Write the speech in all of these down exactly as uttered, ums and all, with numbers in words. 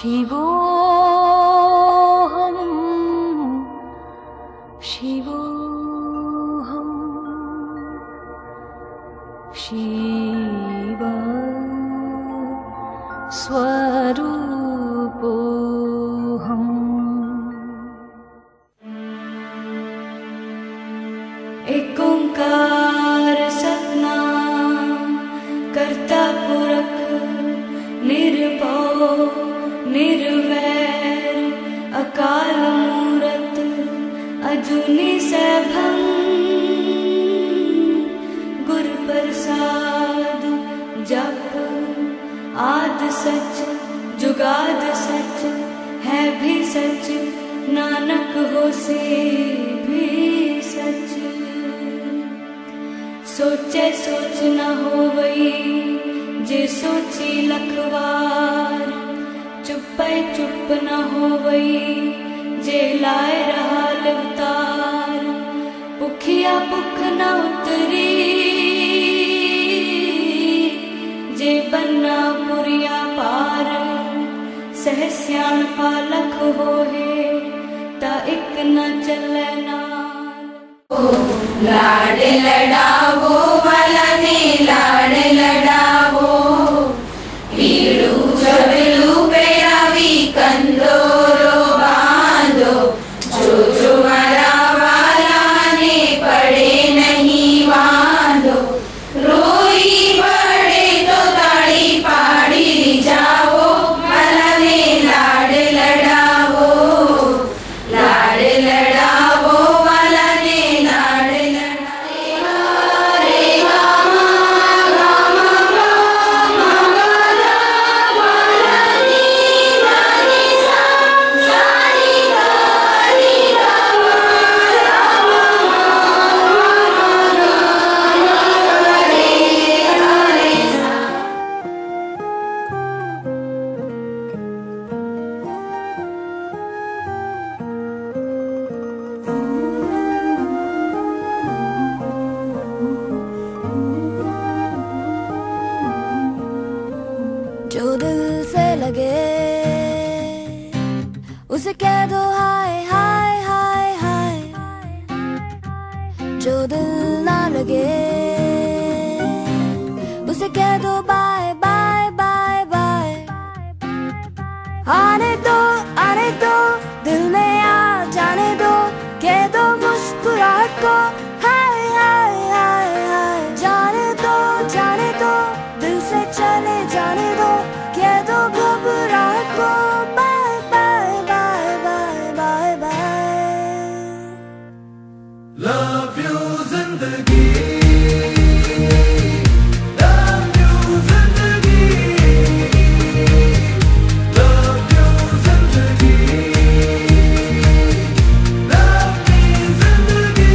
शिवोऽहं शिवोऽहं शिव स्वरूपोऽहम्। एक ओंकार सतनाम करता पुरख निर्भव निर्वैर अकाल मूरत अजूनी सैभं गुर प्रसाद जप आद सच जुगाद सच है भी सच नानक होसे भी सच। सोचे सोच न होवई जे सोची लखवार चुप्पे चुप न होवई जे लाए रहा अवतार। भुखिया भुख न उतरी जे बन्ना पुरिया पार। सहस्यान पालक होहे ता एक न चले नार। लाड लडावो वालाने लाड लडावो पीड़ू चबलू पेरावी कंदोरो बांधो। जो जो मरा वाला ने पड़े नहीं बांधो। रोई बड़े तो दाढ़ी पाड़ी जाओ वालाने लाड लडावो लाड लडावो वालाने लाड जो दिल से लगे उसे कह दो हाय हाय हाय हाय। जो दिल ना लगे उसे कह दो बाय बाय बाय बाय। आने दो आने दो दिल में आ जाने दो कह दो मुस्कुराहट को हाय हाय हाय हाय। जाने दो जाने दो दिल से चले जाने दो कह दो घबराहट को bye bye bye bye bye bye. Love you जिंदगी love you जिंदगी love you जिंदगी love me जिंदगी।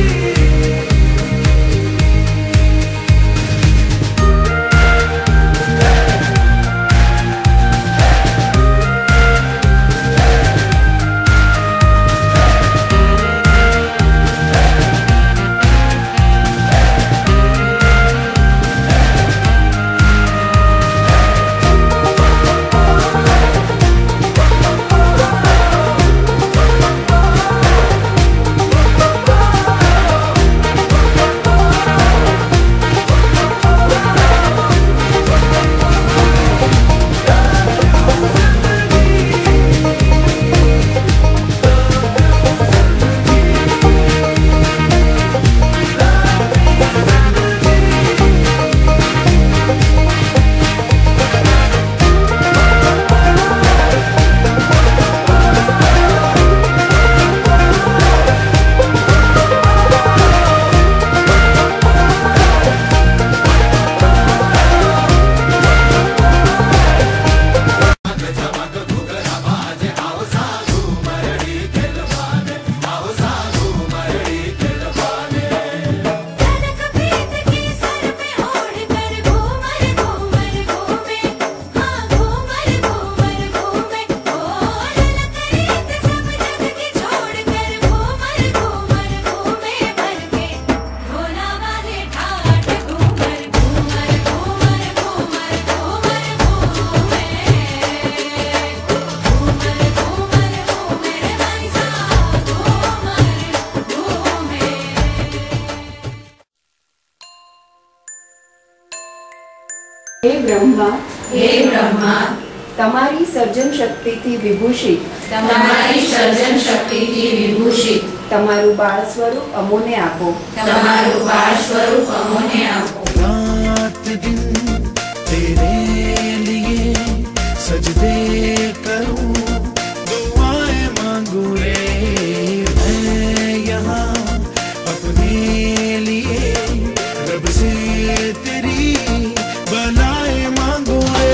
हे ब्रह्मा, हे ब्रह्मा, તમારી સર્જન શક્તિથી વિભૂષિત તમારી સર્જન શક્તિથી વિભૂષિત તમારું બાળ સ્વરૂપ અમોને આપો. તમારું બાળ સ્વરૂપ અમોને આપો. रात दिन तेरे लिए सजदे करूं, दुआएं मांगू रे मैं यहाँ अपने लिए, रब से तेरी बनाए मांगू रे.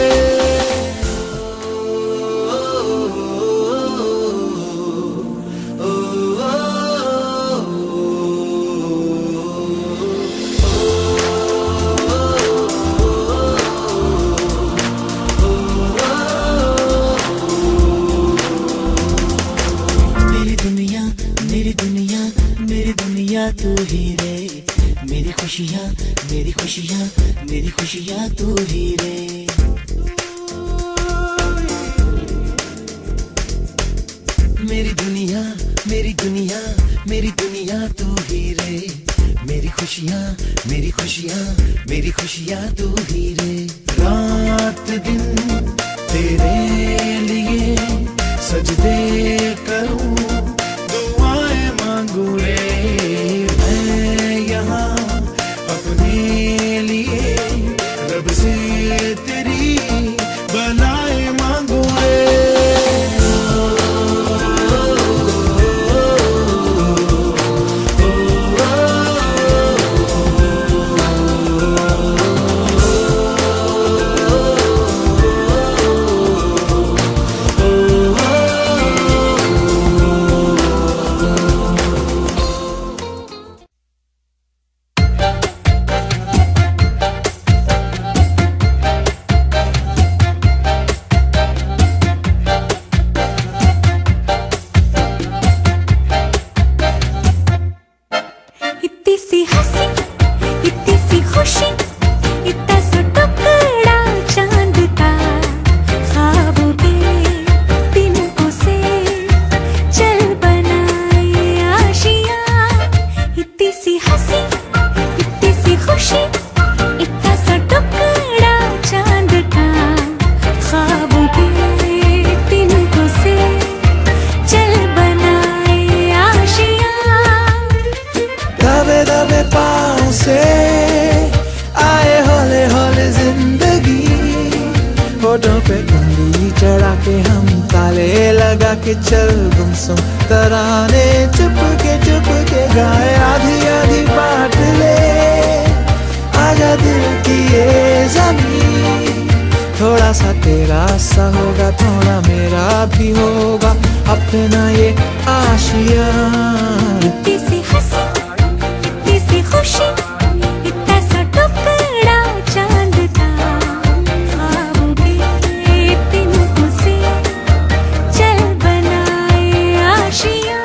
तू ही रे मेरी खुशियाँ, मेरी खुशियाँ, मेरी खुशियाँ तू ही रे. मेरी दुनिया, मेरी दुनिया, मेरी दुनिया तू ही रे. मेरी खुशियाँ, मेरी खुशियाँ, मेरी खुशियाँ तू ही रे. रात दिन तेरे लिए सजदे करूं, दुआएं मांगू रे मैं यहाँ अपने लिए, रब से तेरी बनाए मांगू रे. होठों पे उंगली चढ़ा के हम ताले लगा के चल गुमसुम तराने चुप के चुप के गाए, आधी आधी बात ले आजा दिल की ये ज़मीन. थोड़ा सा तेरा सा होगा, थोड़ा मेरा भी होगा अपना ये आशिया. इतनी सी हंसी, इतनी सी खुशी, इतना सा टुकड़ा चांद का, ख्वाबों के तिनकों से चल बनाए आशिया.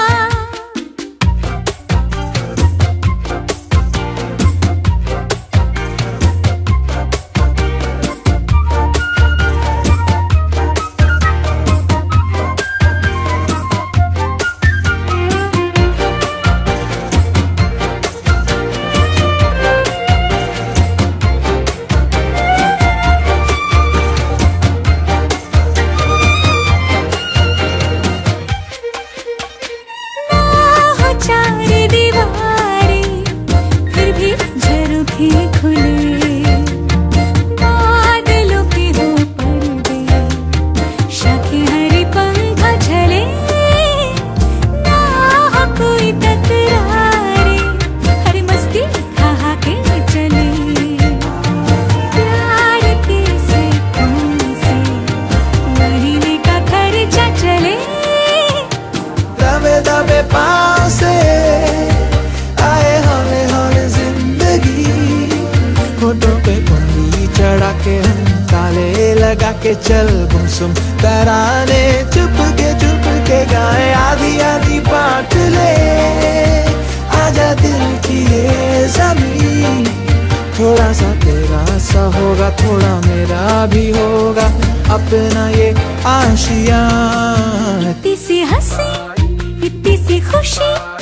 लगा के चल गुमसुम तराने चुप के चुप के गाए, आधी आधी बात ले आजा दिल की ये ज़मीन. थोड़ा सा तेरा सा होगा, थोड़ा मेरा भी होगा अपना ये आशिया. इतनी सी हंसी, इतनी सी खुशी,